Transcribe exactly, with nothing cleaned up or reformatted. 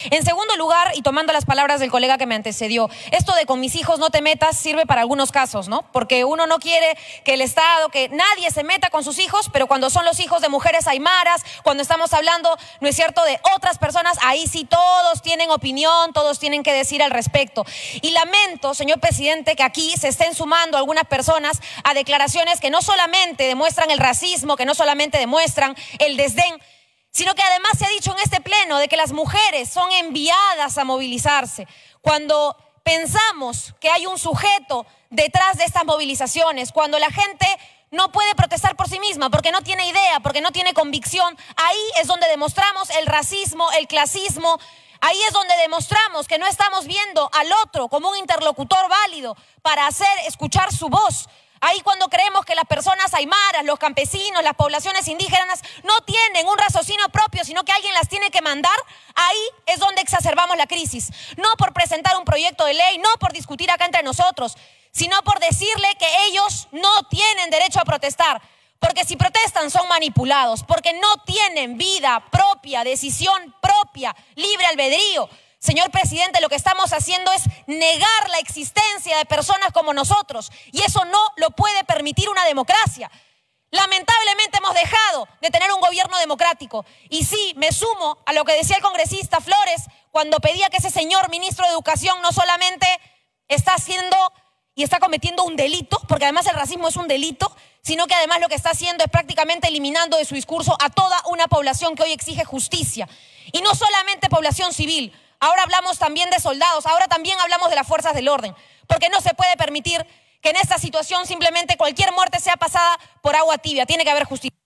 En segundo lugar, y tomando las palabras del colega que me antecedió, esto de con mis hijos no te metas sirve para algunos casos, ¿no? Porque uno no quiere que el Estado, que nadie se meta con sus hijos, pero cuando son los hijos de mujeres aymaras, cuando estamos hablando, ¿no es cierto?, de otras personas, ahí sí todos tienen opinión, todos tienen que decir al respecto. Y lamento, señor presidente, que aquí se estén sumando algunas personas a declaraciones que no solamente demuestran el racismo, que no solamente demuestran el desdén, sino que además se ha dicho en este pleno de que las mujeres son enviadas a movilizarse. Cuando pensamos que hay un sujeto detrás de estas movilizaciones, cuando la gente no puede protestar por sí misma, porque no tiene idea, porque no tiene convicción, ahí es donde demostramos el racismo, el clasismo. Ahí es donde demostramos que no estamos viendo al otro como un interlocutor válido para hacer escuchar su voz. Ahí cuando creemos que las personas aymaras, los campesinos, las poblaciones indígenas no tienen un raciocinio propio, sino que alguien las tiene que mandar, ahí es donde exacerbamos la crisis. No por presentar un proyecto de ley, no por discutir acá entre nosotros, sino por decirle que ellos no tienen derecho a protestar. Porque si protestan son manipulados, porque no tienen vida propia, decisión propia, libre albedrío. Señor presidente, lo que estamos haciendo es negar la existencia de personas como nosotros y eso no lo puede permitir una democracia. Lamentablemente hemos dejado de tener un gobierno democrático y sí, me sumo a lo que decía el congresista Flores cuando pedía que ese señor ministro de Educación no solamente está haciendo y está cometiendo un delito, porque además el racismo es un delito, sino que además lo que está haciendo es prácticamente eliminando de su discurso a toda una población que hoy exige justicia. Y no solamente población civil, ahora hablamos también de soldados, ahora también hablamos de las fuerzas del orden, porque no se puede permitir que en esta situación simplemente cualquier muerte sea pasada por agua tibia, tiene que haber justicia.